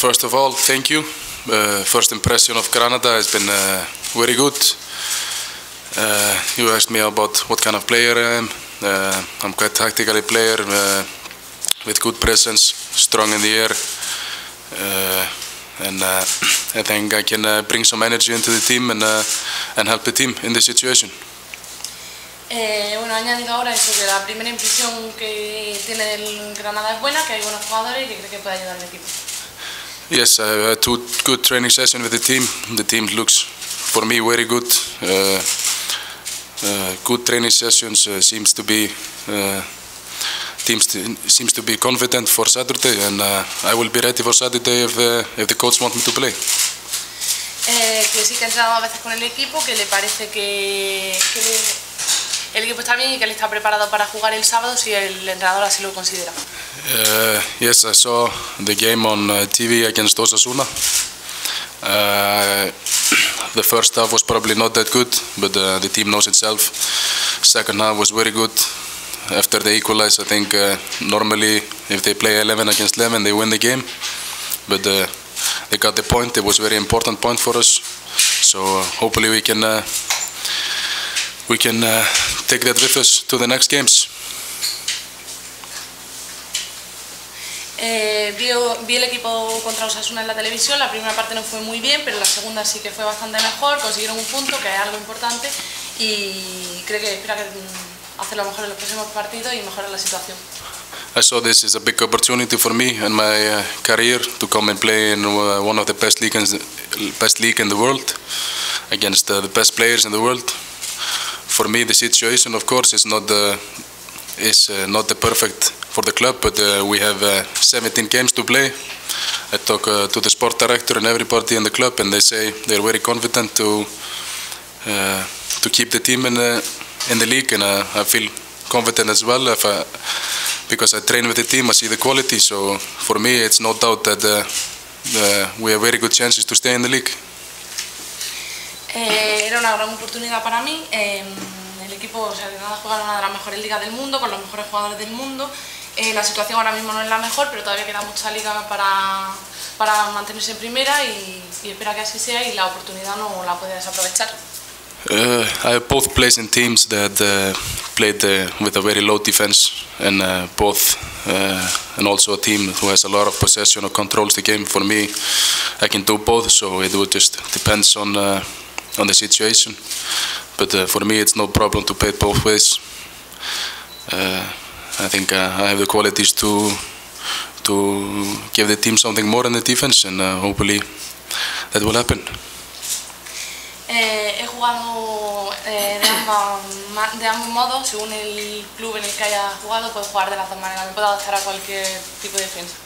First of all, thank you. First impression of Granada has been very good. You asked me about what kind of player I am. I'm quite tactical player with good presence, strong in the air, and I think I can bring some energy into the team and help the team in this situation. Bueno, ha añadido ahora eso, que la primera impresión que tiene del Granada es buena, que hay buenos jugadores y que cree que puede ayudar al equipo. Yes, I had 2 good training sessions with the team. The team looks, for me, very good. Good training sessions seems to be confident for Saturday, and I will be ready for Saturday if the coach wants me to play. Que sí que ha entrenado a veces con el equipo, que le parece que el equipo está bien y que él está preparado para jugar el sábado si el entrenador así lo considera. Yes, I saw the game on TV against Osasuna. The first half was probably not that good, but the team knows itself. Second half was very good. After they equalize, I think normally if they play 11 against 11, they win the game. But they got the point. It was a very important point for us. So hopefully we can take that with us to the next games. Vi el equipo contra Osasuna en la televisión. La primera parte no fue muy bien, pero la segunda sí que fue bastante mejor. Consiguieron un punto, que es algo importante, y creo que espera hacerlo mejor en los próximos partidos y mejorar la situación. I saw this as a big opportunity for me in my career to come and play in one of the best league in the world against the best players in the world. For me, the situation, of course, is not the perfect for the club, but we have 17 games to play. I talk to the sport director and everybody in the club, and they say they're very confident to keep the team in the league, and I feel confident as well because I train with the team. I see the quality, so for me, it's no doubt that we have very good chances to stay in the league. Era una gran oportunidad para mí. El equipo, o sea, Granada juega en una de las mejores ligas del mundo, con los mejores jugadores del mundo. La situación ahora mismo no es la mejor, pero todavía queda mucha liga para mantenerse en primera y espera que así sea, y la oportunidad no la puede desaprovechar. I have both played in teams that played with a very low defense, and and also a team who has a lot of possession or controls the game. For me, I can do both, so it would just depends on the situation. But for me, it's no problem to play both ways. I think I have the qualities to give the team something more in the defense, and hopefully that will happen. He jugado de ambos modos. Según el club en el que haya jugado, puedo jugar de las dos maneras. Me puedo adaptar a cualquier tipo de defensa.